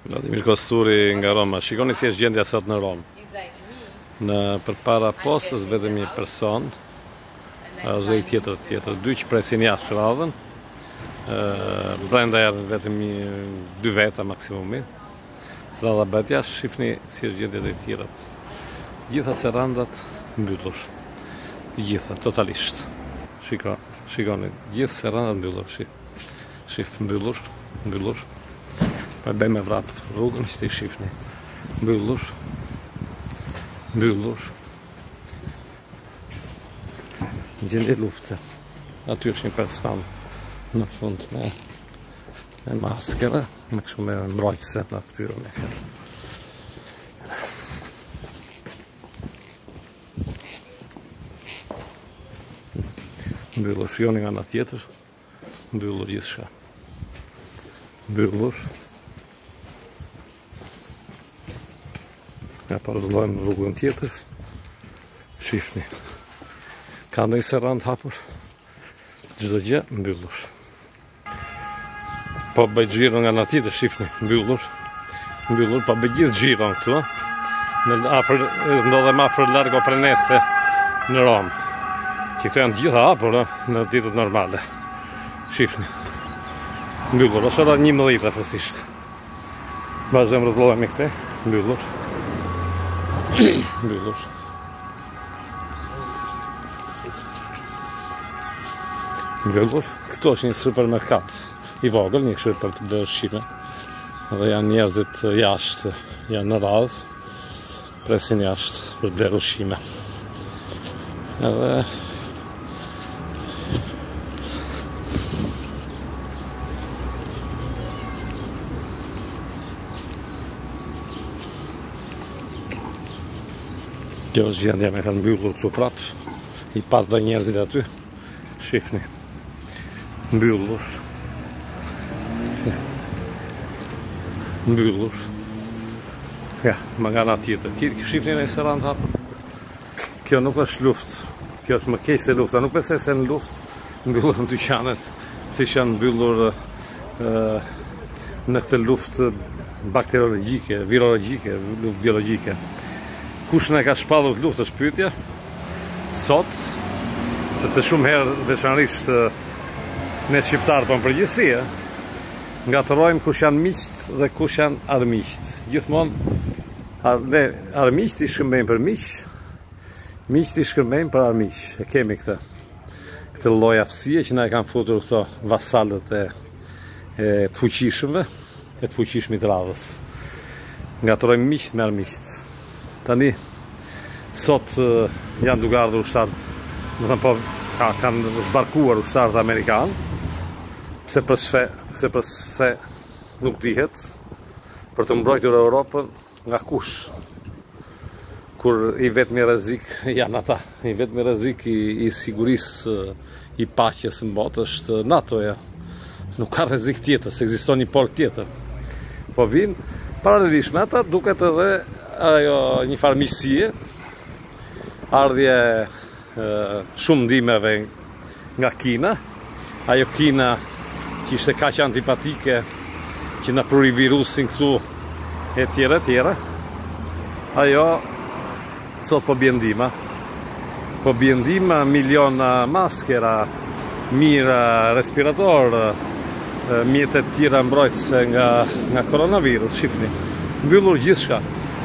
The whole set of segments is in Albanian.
Vladimir Kosturi nga Roma. Shikoni si është gjendja sot në Romë. Në përpara postës vetëm një person, ose i tjetër, dy që presin jashtë radhën. Brenda janë vetëm dy veta maksimumi. Radha bëhet jashtë, shifni si është gjendja dhe i tjerat. Gjitha serandat mbyllur. Gjitha, totalisht. Shikoni, gjithë serandat mbyllur. Shif, mbyllur. Pa bëjmë e vrapë rrugën që të i shifni. Mbyllur. Gjendje lufte. Aty është një person në fund me maskera, me kështu me mbrojtëse në fytyrën e fjetë. Mbyllur, shjoni nga nga tjetër, mbyllur gjithë shka. Mbyllur. Nga parëdullojmë rrugën tjetër, shifni. Ka në i serrand hapur, gjithë gjë, mbyllur. Po bëjt gjiro nga në tjetër, shifni, mbyllur, po bëjt gjithë gjiro në këtu, ndodhem afër largo Preneste në Romë. Që këtu janë gjitha hapur në ditët normale. Shifni, mbyllur, ose da 11 rafësisht. Vazhdojmë rrëdlojmë i këte, mbyllur. Mbyllur. Këto është një supermerkat i vogël, një kështu për të bërë ushqime. Dhe janë njerëzit jashtë, janë në radhë, presin jashtë për të bërë ushqime. Edhe kjo është gjendja me kanë mbyllur këtu prapë, i pas dhe njerëzit aty, shifni, mbyllur, ja, më nga nga tjetër, shifni në i serrand hapër, kjo nuk është luft, kjo është më keq se lufta, nuk besoj se në luft, mbyllur në dyqanet, si që janë mbyllur në këtë luft bakteriologjike, virologjike, luft biologjike. Kush në ka shpallur të luft është pyetja sot, sepse shumë herë veçanërisht ne shqiptarë për përgjithësi ngatërojmë kush janë miqt dhe kush janë armiqt. Gjithmonë ne armiqt i shkëmbejmë për miq, miqt i shkëmbejmë për armiq. E kemi këtë lloj aftësie që na e kanë futur këto vasalët e të fuqishmëve, e të fuqishmit radhës. Ngatërojmë miqt me armiqt. Tani, sot janë duke ardhur ushtarët, më thënë po, kanë zbarkuar ushtarët Amerikanë, pse përse nuk dihet, për të mbrojtur Europën nga kush, kur i vetmi rrezik janë ata, i vetmi rrezik i sigurisë, i paqes në botë është NATO-ja, nuk ka rrezik tjetër, se ekziston një pol tjetër, po vinë, paralelisht me ata duket edhe ajo një farë miqësie, ardhje shumë ndihmeve nga Kina, ajo Kina që ishte kaq antipatike që na pruri virusin këtu e tjera, ajo sot po bie ndihma, miliona maskera, mijë respirator, mjetet tjera mbrojtëse nga koronavirus, shifni, mbyllur gjithçka.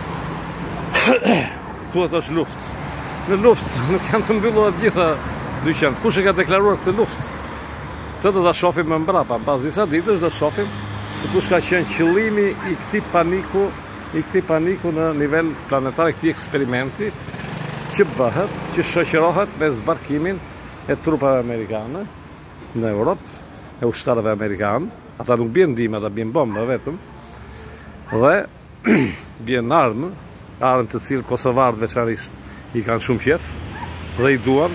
Thuhet është luft. Në luft nuk janë të mbyllura të gjitha dyqanet. Kush e ka deklaruar këtë luft? Këtë do ta shohim më mbrapa, pas disa ditësh do shohim se kush ka qenë qëllimi i këtij paniku në nivel planetar, këtij eksperimenti që bëhet, që shoqërohet me zbarkimin e trupave amerikane në Europë, e ushtarëve amerikanë. Ata nuk bien ndihmë, ata bien bomba vetëm. Dhe bien armë të cilët kosovarët veçanërisht i kanë shumë qef dhe i duan.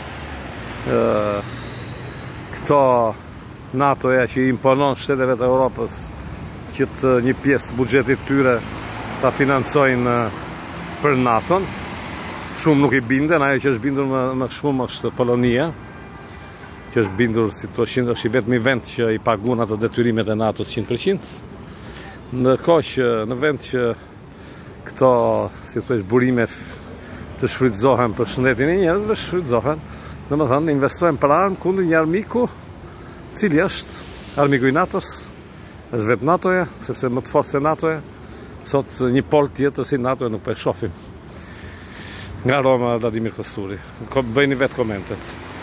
Këto NATO-ja që i imponon shteteve të Europës që një pjesë të buxhetit tyre ta financojnë për NATO-n. Shumë nuk i binden, ajo që është bindur më shumë është Polonia, që është bindur si të është i vetëmi vend që i pagun ato detyrimet e NATO-s 100%. Në kohë që në vend që këto, si thuaj, burime të shfrytëzohen për shëndetin e njerëzve, shfrytëzohen, domethënë investojnë për armë kundër një armiku, cili është armiku i NATO-s, është vetë NATO-ja, sepse më të fortë se NATO-ja, sot një pol tjetër si NATO-ja nuk po e shohim. Nga Roma, Vladimir Kosturi. Bëjni vetë komentet.